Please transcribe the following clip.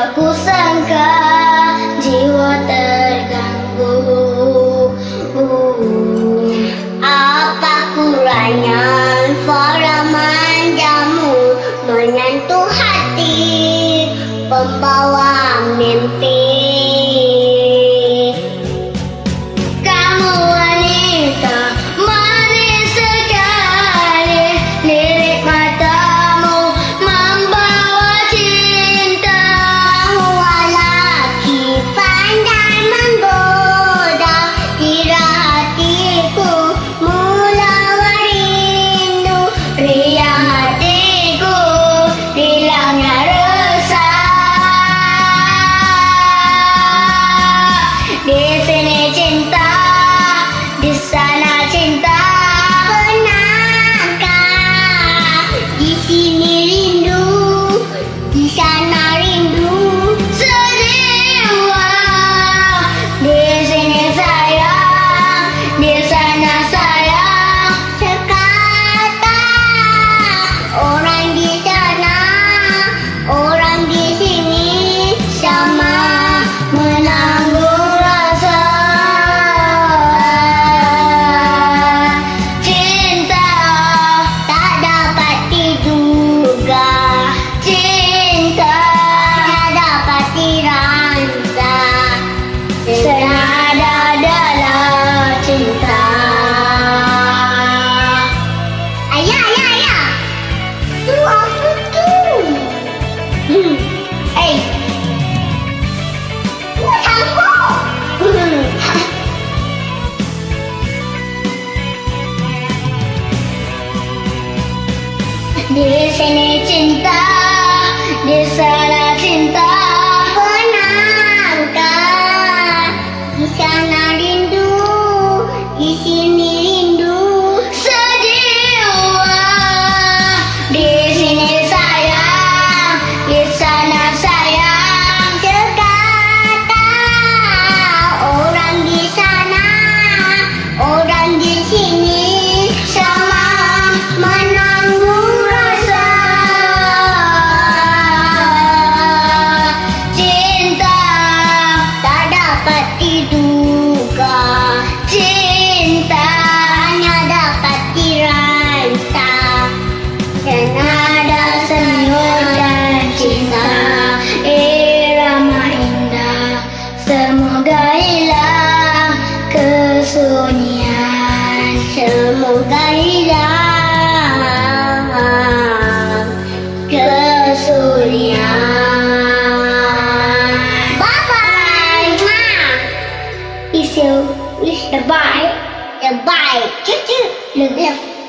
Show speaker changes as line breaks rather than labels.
ku sangka jiwa terganggu. Apa kurangnya faraman jamu menyentuh hati pembawa mimpi. Kamu wanita manis sekali, lirik matamu membawa cinta. Lelaki pandai menggoda, kira hatiku mula rindu. Riang hatiku hilangnya resah. Di sini cinta, di sana cinta. Pernahkah di sini rindu, di sana rindu? Sedewa. Di sini sayang, di sana sayang. Sekata orang di sana, orang di sini sama menanggung rasa cinta tak dapat diduga, cinta tak dapat dirancang, senada dalam cinta. Ayah, ayah, ayah, tu apa tu? Hey, di sini cinta, di sana cinta. Pernahkah di sana rindu, di sini rindu? Sedewa. Di sini sayang, di sana sayang. Sekata orang di sana, orang di sini sama menanggung rasa cinta tak dapat diduga, cinta hanya dapat dirancang, senada senyum dan cinta. Irama indah semoga hilang kesunyian, semoga hilang kesunyian. Bye bye, Ma. Is the bye, the bye. Choo choo. Look.